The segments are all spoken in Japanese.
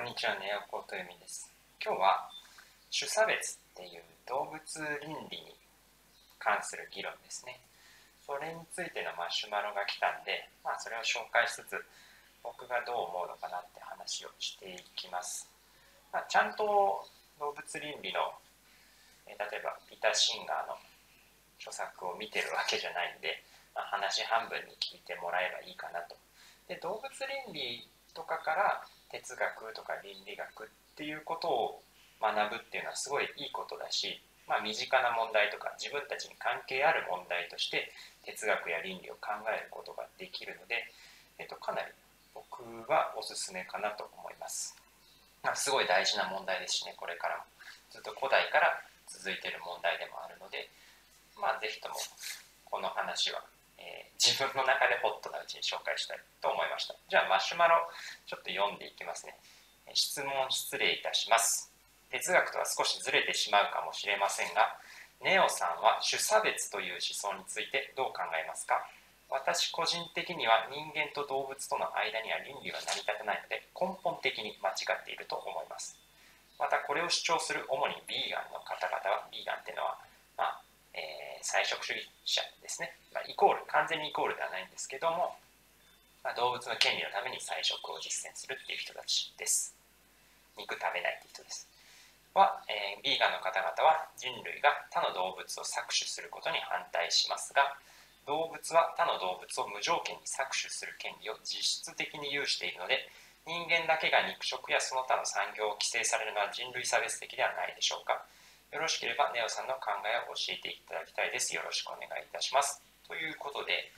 にちは、ネオコートユミです。今日は種差別っていう動物倫理に関する議論ですね。それについてのマシュマロが来たんで、それを紹介しつつ僕がどう思うのかなって話をしていきます。ちゃんと動物倫理の例えばピーター・シンガーの著作を見てるわけじゃないんで、話半分に聞いてもらえばいいかなと。で、動物倫理とかから哲学とか倫理学っていうことを学ぶっていうのはすごいいいことだし、身近な問題とか自分たちに関係ある問題として哲学や倫理を考えることができるので、かなり僕はおすすめかなと思います。すごい大事な問題ですしね、これからもずっと古代から続いている問題でもあるので、ぜひともこの話は自分の中でホットなうちに紹介したいと思いました。じゃあマシュマロちょっと読んでいきますね。質問失礼いたします。哲学とは少しずれてしまうかもしれませんが、ネオさんは種差別という思想についてどう考えますか？私個人的には人間と動物との間には倫理は成り立たないので根本的に間違っていると思います。またこれを主張する主にビーガンの方々は、ビーガンっていうのは菜食主義者ですね、イコール完全にイコールではないんですけども、動物の権利のために菜食を実践するっていう人たちです。肉食べないっていう人ですビーガンの方々は人類が他の動物を搾取することに反対しますが、動物は他の動物を無条件に搾取する権利を実質的に有しているので、人間だけが肉食やその他の産業を規制されるのは人類差別的ではないでしょうか。よろしければネオさんの考えを教えていただきたいです。よろしくお願いいたします。ということで、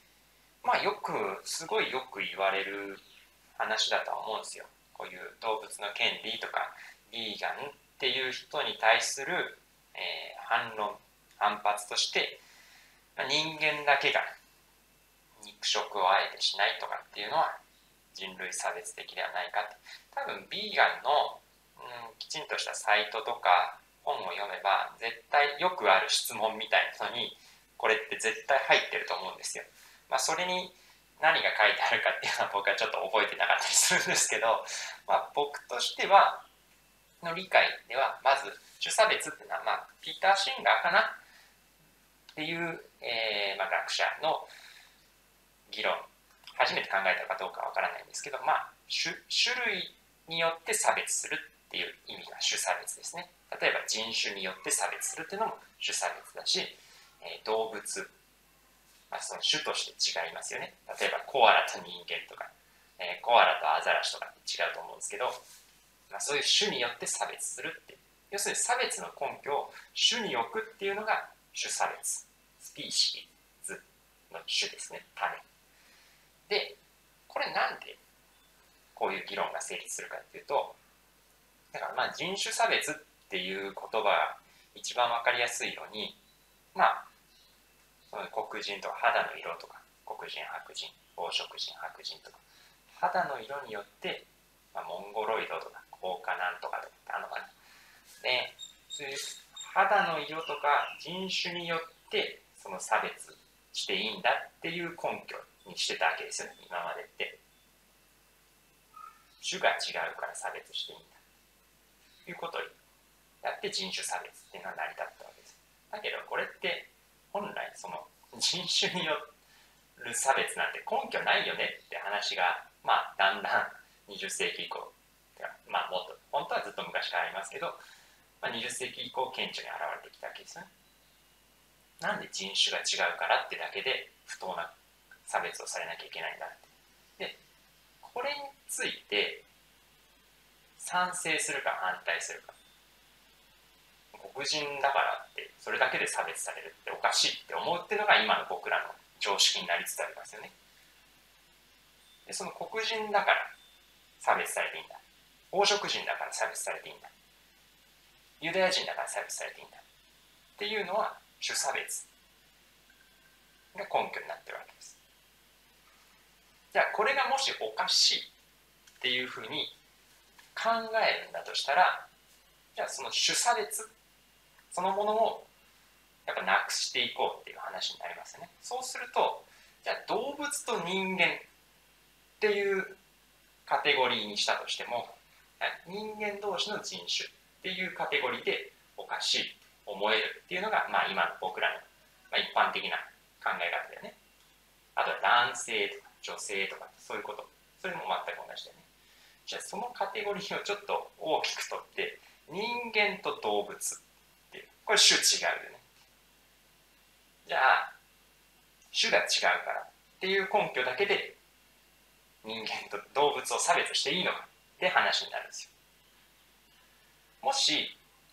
すごいよく言われる話だとは思うんですよ。こういう動物の権利とかビーガンっていう人に対する、反発として、人間だけが肉食をあえてしないとかっていうのは人類差別的ではないかって。多分ビーガンの、きちんとしたサイトとか本を読めば絶対よくある質問みたいなのにこれって絶対入ってると思うんですよ。それに何が書いてあるかっていうのは僕はちょっと覚えてなかったりするんですけど、僕としてはの理解では、まず種差別っていうのは、ピーター・シンガーかなっていう、学者の議論、初めて考えたかどうかわからないんですけど、種類によって差別するっていう意味が種差別ですね。例えば人種によって差別するっていうのも種差別だし、動物、その種として違いますよね。例えばコアラと人間とか、コアラとアザラシとかって違うと思うんですけど、そういう種によって差別するっていう、要するに差別の根拠を種に置くっていうのが種差別、スピーシーズの種ですね、種で。これなんでこういう議論が成立するかっていうと、だから人種差別っていう言葉が一番分かりやすいように、その黒人とか肌の色とか、黒人白人黄色人白人とか、肌の色によってモンゴロイドとか高価なんとかとかってあるのかな。で、そういう肌の色とか人種によってその差別していいんだっていう根拠にしてたわけですよね、今までって。種が違うから差別していいんだということをやって人種差別っていうのは成り立ったわけです。だけどこれって本来その人種による差別なんて根拠ないよねって話が、だんだん20世紀以降、もっと本当はずっと昔からありますけど、20世紀以降顕著に現れてきたわけですね。なんで人種が違うからってだけで不当な差別をされなきゃいけないんだって。で、これについて賛成するか反対するか。黒人だからってそれだけで差別されるっておかしいって思うっていうのが今の僕らの常識になりつつありますよね。で、その黒人だから差別されていいんだ、黄色人だから差別されていいんだ、ユダヤ人だから差別されていいんだっていうのは種差別が根拠になってるわけです。じゃあこれがもしおかしいっていうふうに考えるんだとしたら、じゃあその種差別そのものをやっぱなくしていこうっていう話になりますよね。そうすると、じゃあ動物と人間っていうカテゴリーにしたとしても、 人間同士の人種っていうカテゴリーでおかしいと思えるっていうのが、今の僕らの、一般的な考え方だよね。あとは男性とか女性とかそういうこと、それも全く同じだよね。じゃあそのカテゴリーをちょっと大きくとって、人間と動物っていう、これ種違うよね。じゃあ種が違うからっていう根拠だけで人間と動物を差別していいのかって話になるんですよ。もし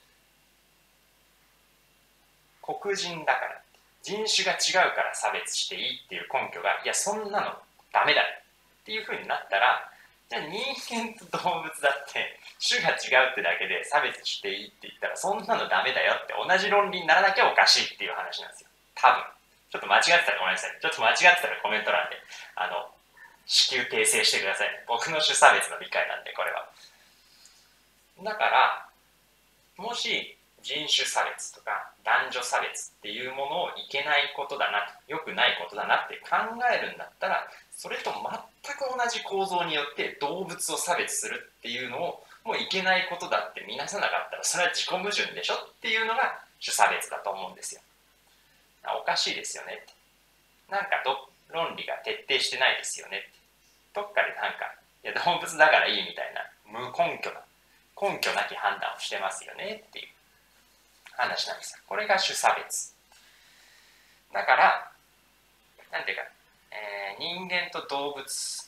黒人だから人種が違うから差別していいっていう根拠が、いやそんなのダメだっていうふうになったら、じゃあ人間と動物だって種が違うってだけで差別していいって言ったら、そんなのダメだよって同じ論理にならなきゃおかしいっていう話なんですよ。多分ちょっと間違ってたらごめんなさい。ちょっと間違ってたらコメント欄で至急訂正してください。僕の種差別の理解なんで、これは。だからもし人種差別とか男女差別っていうものをいけないことだなと、良くないことだなって考えるんだったら、それと全く同じ構造によって動物を差別するっていうのをもういけないことだって見なさなかったら、それは自己矛盾でしょっていうのが種差別だと思うんですよ。おかしいですよねって。なんか論理が徹底してないですよねって。どっかでなんか、いや動物だからいいみたいな無根拠なき判断をしてますよねっていう話なんですよ。これが種差別だから、なんていうか、人間と動物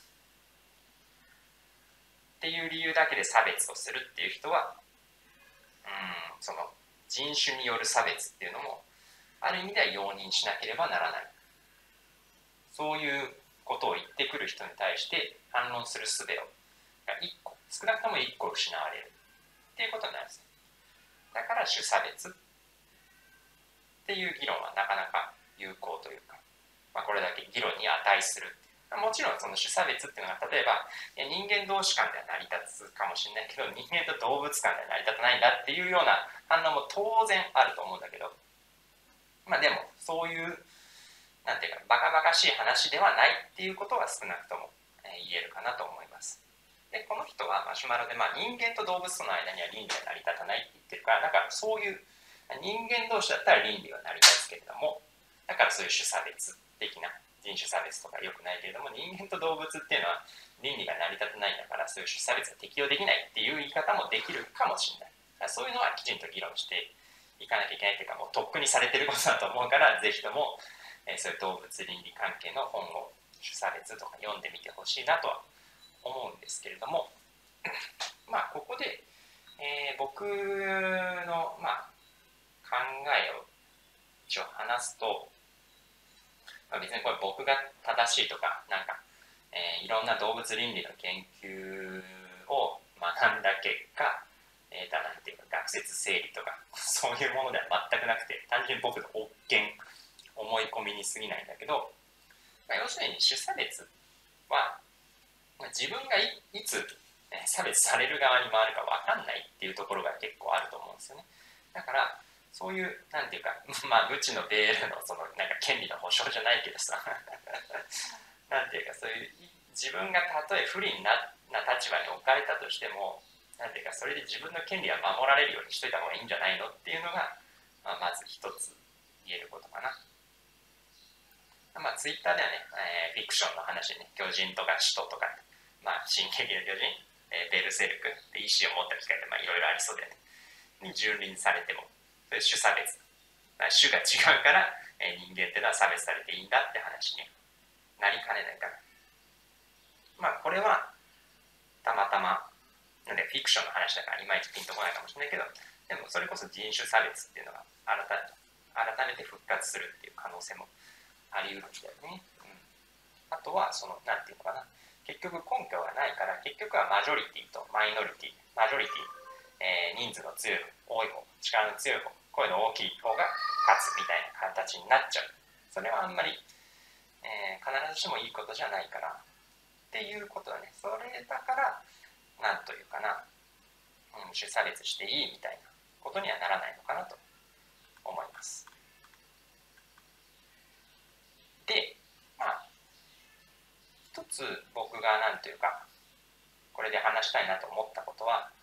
っていう理由だけで差別をするっていう人は、その人種による差別っていうのもある意味では容認しなければならない。そういうことを言ってくる人に対して反論する術を少なくとも1個失われるっていうことになるんです。だから種差別っていう議論はなかなか有効というか、これだけ議論に値する。もちろんその種差別っていうのが、例えば人間同士間では成り立つかもしれないけど、人間と動物間では成り立たないんだっていうような反応も当然あると思うんだけど、でもそういうなんていうかバカバカしい話ではないっていうことは少なくとも言えるかなと思います。でこの人はマシュマロで、人間と動物との間には倫理が成り立たないって言ってるから、だからそういう人間同士だったら倫理は成り立つけれども、だからそういう種差別的な人種差別とか良くないけれども、人間と動物っていうのは倫理が成り立たないんだから、そういう種差別が適用できないっていう言い方もできるかもしれない。そういうのはきちんと議論していかなきゃいけないというか、もうとっくにされてることだと思うから、ぜひともそういう動物倫理関係の本を種差別とか読んでみてほしいなとは思うんですけれども、ここで、僕の、考えを一応話すと、別にこれ僕が正しいとか、いろんな動物倫理の研究を学んだ結果、なんていうか学説整理とかそういうものでは全くなくて、単純に僕の思い込みに過ぎないんだけど、要するに種差別は自分が いつ差別される側に回るか分かんないっていうところが結構あると思うんですよね。だからそういうなんていうか無知のベールの権利の保障じゃないけどさなんていうか、そういう自分がたとえ不利な立場に置かれたとしても、なんていうかそれで自分の権利は守られるようにしといた方がいいんじゃないのっていうのが、まず一つ言えることかな。ツイッターではね、フィクションの話でね、巨人とか使徒とか、進撃の巨人、ベルセルク、意志を持った機会でいろいろありそうでね、に蹂躙されても、そういう種差別、種が違うから、人間っていうのは差別されていいんだって話になりかねないから。これはたまたまなんでフィクションの話だからいまいちピンとこないかもしれないけど、でもそれこそ人種差別っていうのが改めて復活するっていう可能性もあり得るんだよね。あとはなんていうのかな、結局根拠がないから、結局はマジョリティとマイノリティ、マジョリティ、人数の強い方、多い方、力の強い方、声の大きい方が勝つみたいな形になっちゃう。それはあんまり、必ずしもいいことじゃないからっていうことだね。それだからなんというかな、種差別していいみたいなことにはならないのかなと思います。で、一つ僕がなんというかこれで話したいなと思ったことは、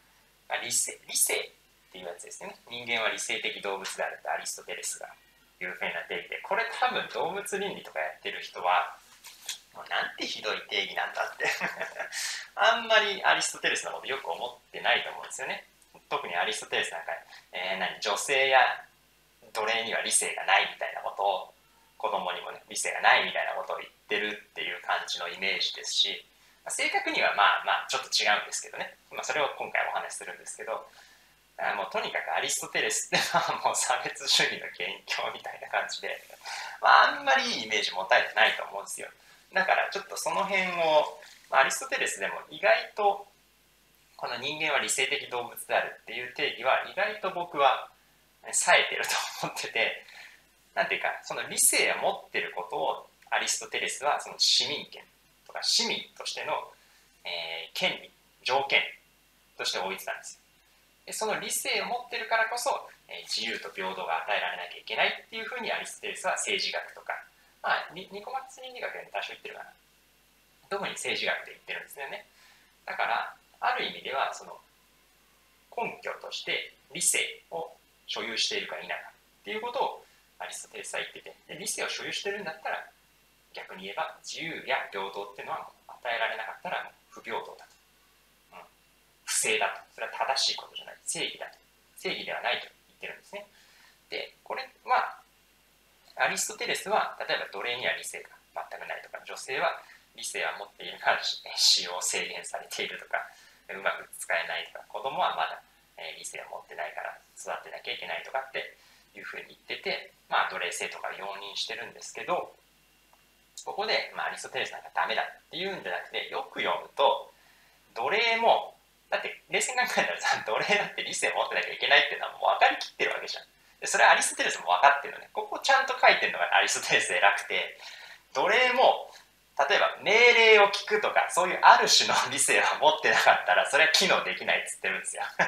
理性っていうやつですよね。人間は理性的動物であるってアリストテレスがいうふうな定義で、これ多分動物倫理とかやってる人はもうなんてひどい定義なんだってあんまりアリストテレスのことよく思ってないと思うんですよね。特にアリストテレスなんか、女性や奴隷には理性がないみたいなことを、子供にもね理性がないみたいなことを言ってるっていう感じのイメージですし、正確にはまあちょっと違うんですけどね、それを今回お話しするんですけど、もうとにかくアリストテレスってのはもう差別主義の元凶みたいな感じで、あんまりいいイメージ持たれてないと思うんですよ。だからちょっとその辺を、アリストテレスでも意外とこの人間は理性的動物であるっていう定義は意外と僕は冴えてると思ってて、なんていうかその理性を持ってることをアリストテレスはその市民権とか市民としての、権利条件として置いてたんですよ。でその理性を持ってるからこそ、自由と平等が与えられなきゃいけないっていうふうにアリストテレスは政治学とか、ニコマックス倫理学でも多少言ってるかな、特に政治学で言ってるんですよね。だからある意味ではその根拠として理性を所有しているか否かっていうことをアリストテレスは言ってて、で理性を所有してるんだったら逆に言えば自由や平等っていうのは与えられなかったら不平等だと、不正だと、それは正しいことじゃない、正義だと、正義ではないと言ってるんですね。でこれはアリストテレスは例えば奴隷には理性が全くないとか、女性は理性は持っているから使用制限されているとか、うまく使えないとか、子供はまだ理性を持ってないから育てなきゃいけないとかっていうふうに言ってて、奴隷制とか容認してるんですけど、ここで、アリストテレスなんかダメだっていうんじゃなくて、よく読むと奴隷もだって冷静に考えたらさ、奴隷だって理性を持ってなきゃいけないっていうのはもう分かりきってるわけじゃん。でそれはアリストテレスも分かってるのね。ここちゃんと書いてるのがアリストテレスで偉くて、奴隷も例えば命令を聞くとかそういうある種の理性を持ってなかったらそれは機能できないっつってるんですよだ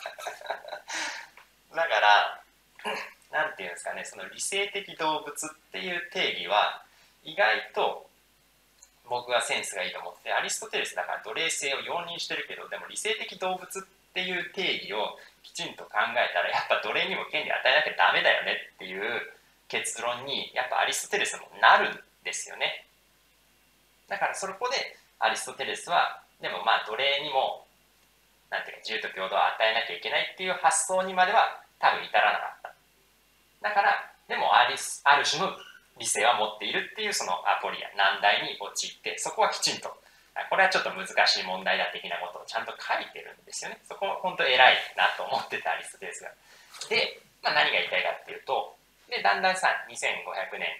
からなんていうんですかね、その理性的動物っていう定義は意外と僕はセンスがいいと思って、アリストテレスだから奴隷制を容認してるけど、でも理性的動物っていう定義をきちんと考えたらやっぱ奴隷にも権利与えなきゃダメだよねっていう結論にやっぱアリストテレスもなるんですよね。だからそこでアリストテレスはでも奴隷にもなんていうか自由と平等を与えなきゃいけないっていう発想にまでは多分至らなかった。だからでもある種の理性は持っているっていうそのアポリア難題に陥って、そこはきちんとこれはちょっと難しい問題だ的なことをちゃんと書いてるんですよね。そこ本当偉いなと思ってたアリストテレスが。で、何が言いたいかっていうと、でだんだんさ2500年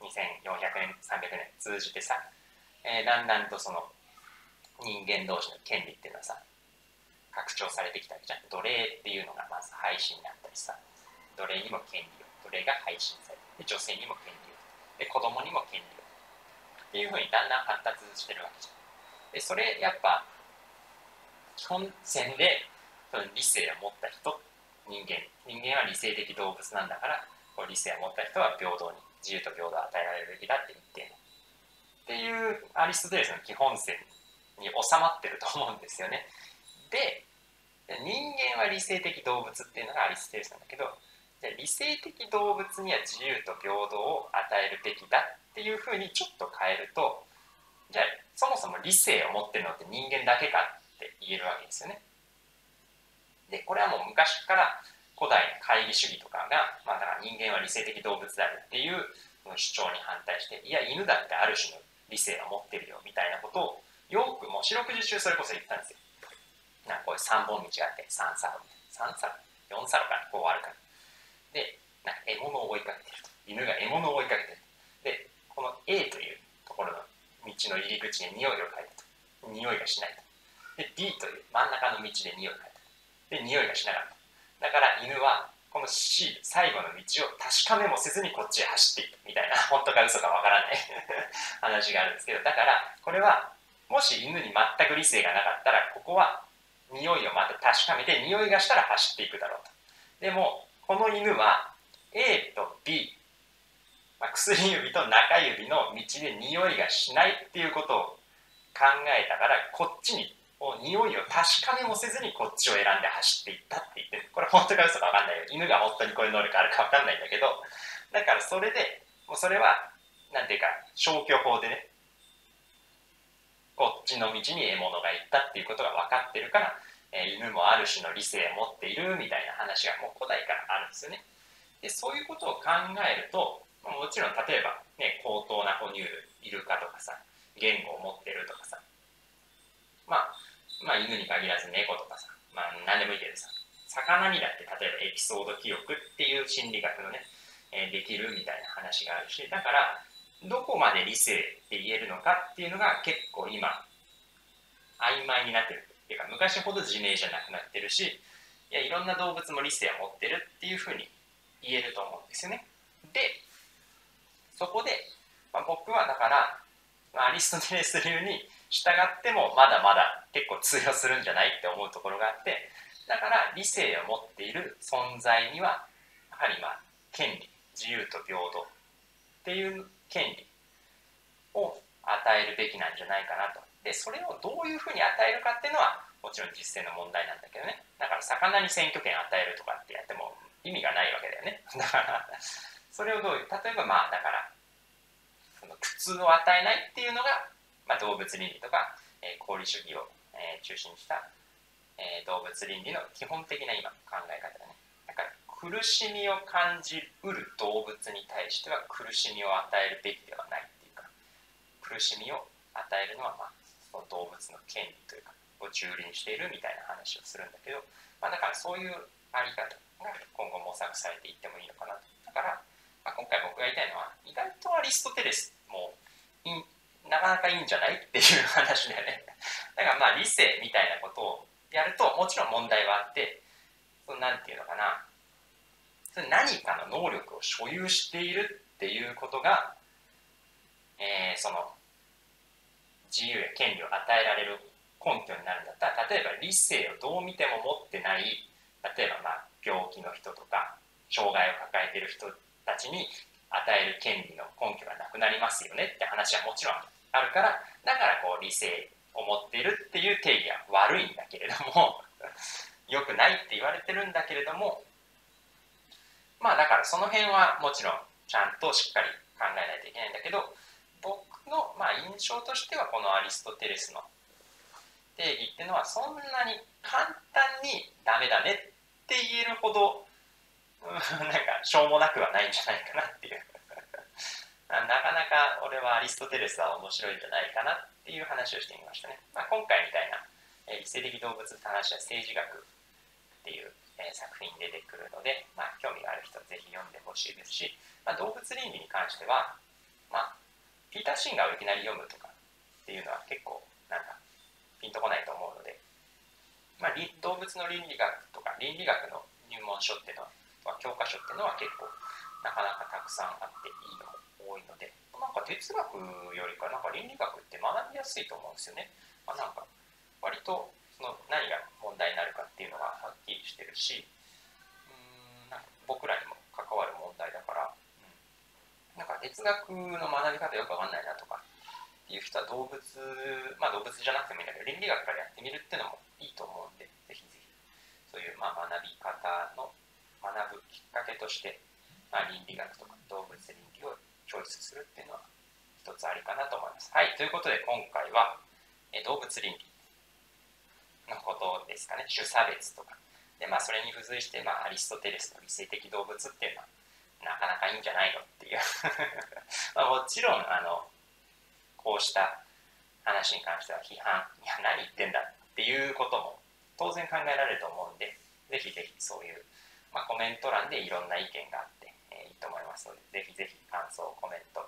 2400年300年通じてさ、だんだんとその人間同士の権利っていうのはさ拡張されてきたわけじゃん。奴隷っていうのがまず廃止になったりさ、奴隷にも権利を、奴隷が配信されて、女性にも権利を、で子供にも権利をっていうふうにだんだん発達してるわけじゃん。でそれやっぱ基本線でその理性を持った人、人間は理性的動物なんだから、こう理性を持った人は平等に自由と平等を与えられるべきだって言ってるっていうアリストテレスの基本線に収まってると思うんですよね。で人間は理性的動物っていうのがアリストテレスなんだけど、じゃあ理性的動物には自由と平等を与えるべきだっていうふうにちょっと変えると、じゃあそもそも理性を持ってるのって人間だけかって言えるわけですよね。でこれはもう昔から古代の懐疑主義とかが、だから人間は理性的動物であるっていう主張に反対して、いや犬だってある種の理性を持ってるよみたいなことをよくもう四六時中それこそ言ったんですよ。こういう3本道があって3サロ3サロ4サロかな、こうあるから、で獲物を追いかけてると、犬が獲物を追いかけてる、でこの A というところの道の入り口に匂いを嗅いだと、匂いがしないと。で B という真ん中の道で匂いを嗅いだ、で匂いがしなかった。だから犬はこの C 最後の道を確かめもせずにこっちへ走っていくみたいな、本当か嘘かわからない話があるんですけど、だからこれはもし犬に全く理性がなかったら、ここは匂いをまた確かめて、匂いがしたら走っていくだろうと。でもこの犬は A と B、薬指と中指の道で匂いがしないっていうことを考えたから、こっちに匂いを確かめもせずにこっちを選んで走っていったって言って、これ本当か嘘か分かんないよ。犬が本当にこういう能力あるか分かんないんだけど、だからそれでもうそれはなんていうか消去法でね、こっちの道に獲物が行ったっていうことが分かってるから、犬もある種の理性を持っているみたいな話がもう古代からあるんですよね。でそういうことを考えると、もちろん例えばね、高等な哺乳類イルカとかさ、言語を持ってるとかさ、まあ犬に限らず猫とかさ、何でもいいけどさ、魚にだって例えばエピソード記憶っていう心理学のね、できるみたいな話があるし、だからどこまで理性って言えるのかっていうのが結構今曖昧になってるっていうか、昔ほど自明じゃなくなってるし、いろんな動物も理性を持ってるっていうふうに言えると思うんですよね。でそこで、僕はだから、アリストテレス流に従ってもまだまだ結構通用するんじゃないって思うところがあって、だから理性を持っている存在にはやはり権利、自由と平等っていう権利を与えるべきなんじゃないかなと。でそれをどういうふうに与えるかっていうのはもちろん実践の問題なんだけどね。だから魚に選挙権与えるとかってやっても意味がないわけだよね。だからそれをどういう、例えばだからその苦痛を与えないっていうのが、動物倫理とか、功利主義を、中心にした、動物倫理の基本的な今考え方だね。だから苦しみを感じうる動物に対しては苦しみを与えるべきではないっていうか、苦しみを与えるのは、その動物の権利というかを蹂躙しているみたいな話をするんだけど、だからそういうあり方が今後模索されていってもいいのかなと。だから、今回僕が言いたいのは、意外とアリストテレスもなかなかいいんじゃないっていう話だよね。だから理性みたいなことをやるともちろん問題はあって、なんていうのかな、何かの能力を所有しているっていうことが、その自由や権利を与えられる根拠になるんだったら、例えば理性をどう見ても持ってない、例えば病気の人とか障害を抱えている人たちに与える権利の根拠がなくなりますよねって話はもちろんあるから、だから理性を持っているっていう定義は悪いんだけれども良くないって言われてるんだけれども、だからその辺はもちろんちゃんとしっかり考えないといけないんだけど、僕の印象としてはこのアリストテレスの定義っていうのはそんなに簡単にダメだねって言えるほどなんかしょうもなくはないんじゃないかなっていうなかなか俺はアリストテレスは面白いんじゃないかなっていう話をしてみましたね。今回みたいな理性的動物って話は政治学っていう作品に出てくるので、興味がある人はぜひ読んでほしいですし、動物倫理に関しては、ピーター・シンガーをいきなり読むとかっていうのは結構なんかピンとこないと思うので、動物の倫理学とか倫理学の入門書っていうのは教科書っていうのは結構なかなかたくさんあっていいのも多いので、哲学よりか倫理学って学びやすいと思うんですよね。割とその何が問題になるかっていうのがはっきりしてるし、僕らにも関わる問題だから、哲学の学び方よくわかんないなとかっていう人は動物じゃなくてもいいんだけど倫理学からやってみるっていうのもいいと思うんで、ぜひぜひそういう学び方の学ぶきっかけとして、倫理学とか動物倫理をチョイスするっていうのは一つありかなと思います。はい、ということで今回は動物倫理のことですかね。種差別とかで、それに付随して、アリストテレスの理性的動物っていうのはなかなかいいんじゃないのっていうもちろんこうした話に関しては批判、いや何言ってんだっていうことも当然考えられると思うんで、ぜひぜひそういう、コメント欄でいろんな意見があって、いいと思いますので、ぜひぜひ感想コメント